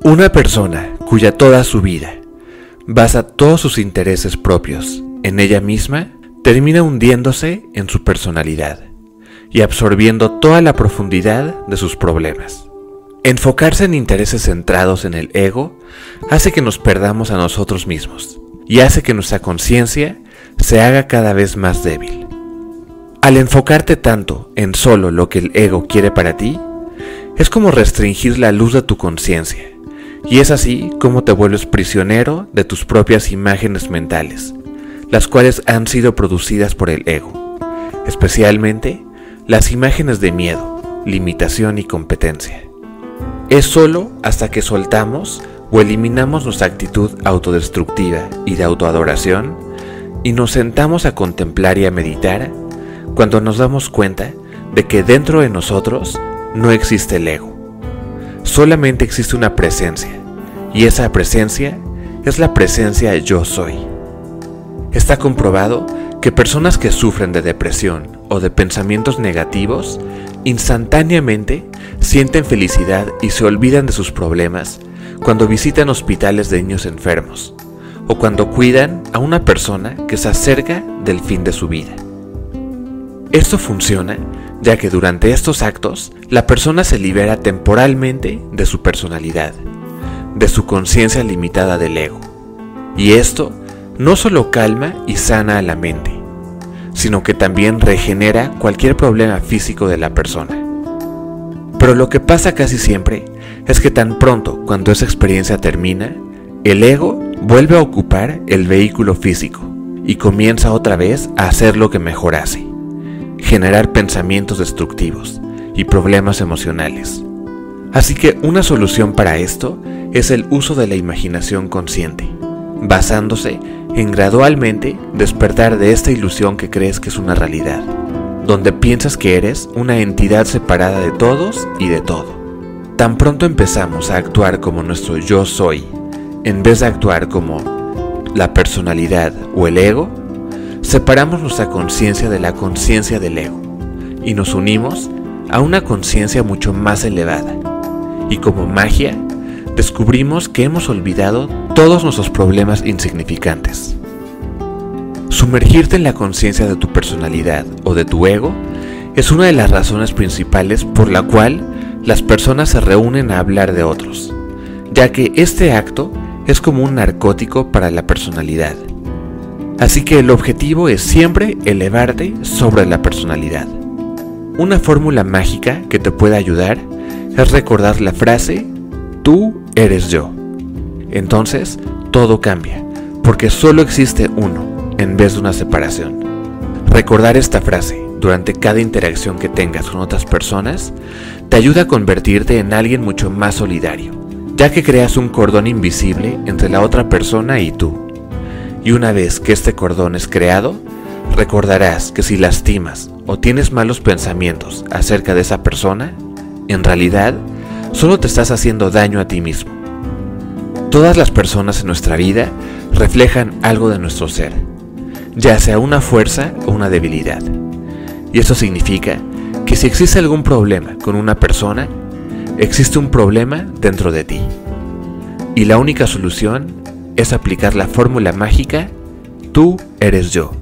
Una persona cuya toda su vida basa todos sus intereses propios en ella misma, termina hundiéndose en su personalidad y absorbiendo toda la profundidad de sus problemas. Enfocarse en intereses centrados en el ego hace que nos perdamos a nosotros mismos y hace que nuestra conciencia se haga cada vez más débil. Al enfocarte tanto en solo lo que el ego quiere para ti, es como restringir la luz de tu conciencia, y es así como te vuelves prisionero de tus propias imágenes mentales, las cuales han sido producidas por el ego, especialmente las imágenes de miedo, limitación y competencia. Es solo hasta que soltamos o eliminamos nuestra actitud autodestructiva y de autoadoración y nos sentamos a contemplar y a meditar cuando nos damos cuenta de que dentro de nosotros no existe el ego. Solamente existe una presencia, y esa presencia es la presencia yo soy. Está comprobado que personas que sufren de depresión o de pensamientos negativos instantáneamente sienten felicidad y se olvidan de sus problemas cuando visitan hospitales de niños enfermos o cuando cuidan a una persona que se acerca del fin de su vida. Esto funciona ya que durante estos actos la persona se libera temporalmente de su personalidad, de su conciencia limitada del ego, y esto no solo calma y sana a la mente, sino que también regenera cualquier problema físico de la persona. Pero lo que pasa casi siempre es que tan pronto cuando esa experiencia termina, el ego vuelve a ocupar el vehículo físico y comienza otra vez a hacer lo que mejor hace: generar pensamientos destructivos y problemas emocionales. Así que una solución para esto es el uso de la imaginación consciente, basándose en gradualmente despertar de esta ilusión que crees que es una realidad, donde piensas que eres una entidad separada de todos y de todo. Tan pronto empezamos a actuar como nuestro yo soy, en vez de actuar como la personalidad o el ego, separamos nuestra conciencia de la conciencia del ego y nos unimos a una conciencia mucho más elevada, y como magia descubrimos que hemos olvidado todos nuestros problemas insignificantes. Sumergirte en la conciencia de tu personalidad o de tu ego es una de las razones principales por la cual las personas se reúnen a hablar de otros, ya que este acto es como un narcótico para la personalidad. Así que el objetivo es siempre elevarte sobre la personalidad. Una fórmula mágica que te puede ayudar es recordar la frase "tú eres yo". Entonces todo cambia, porque solo existe uno en vez de una separación. Recordar esta frase durante cada interacción que tengas con otras personas te ayuda a convertirte en alguien mucho más solidario, ya que creas un cordón invisible entre la otra persona y tú. Y una vez que este cordón es creado, recordarás que si lastimas o tienes malos pensamientos acerca de esa persona, en realidad solo te estás haciendo daño a ti mismo. Todas las personas en nuestra vida reflejan algo de nuestro ser, ya sea una fuerza o una debilidad. Y eso significa que si existe algún problema con una persona, existe un problema dentro de ti. Y la única solución es aplicar la fórmula mágica "tú eres yo".